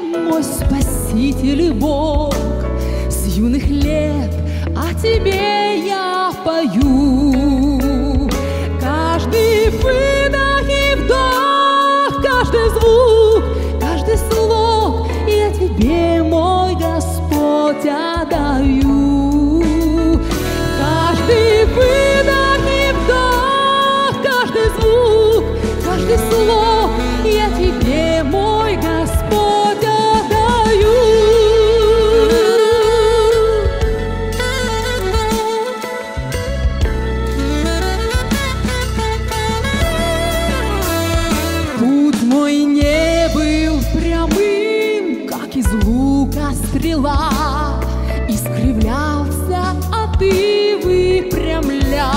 мой Спаситель и Бог, с юных лет о Тебе я пою. Каждый выдох и вдох, каждый звук, каждый слог я Тебе, мой Господь, отдаю. Каждый выдох и вдох, каждый звук, каждый слог я Тебе, мой Господь, отдаю. Путь мой не был прямым, как из лука стрела, искривлялся, а Ты выпрямлял.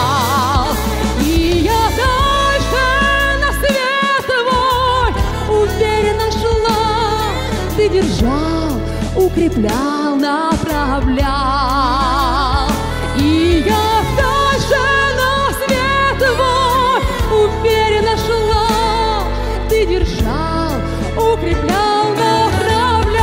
И я дальше на свет Твой уверенно шла, Ты держал, укреплял, направлял. И я дальше на свет Твой уверенно шла, Ты держал, укреплял, направлял.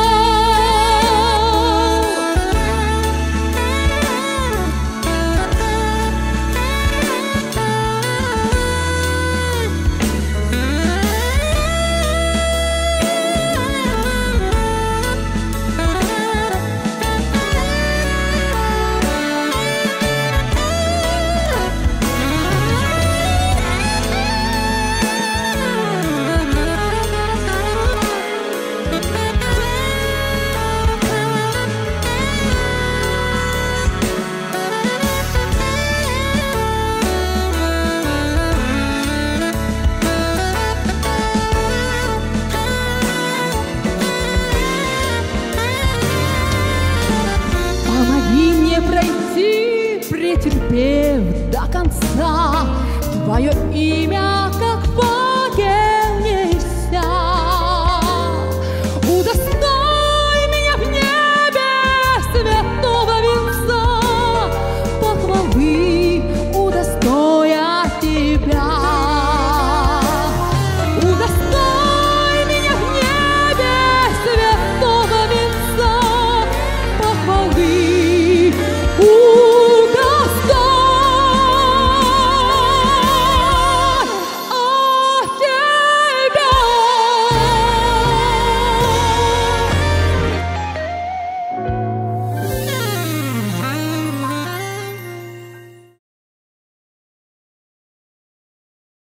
Помоги мне пройти, претерпев до конца, Твое имя как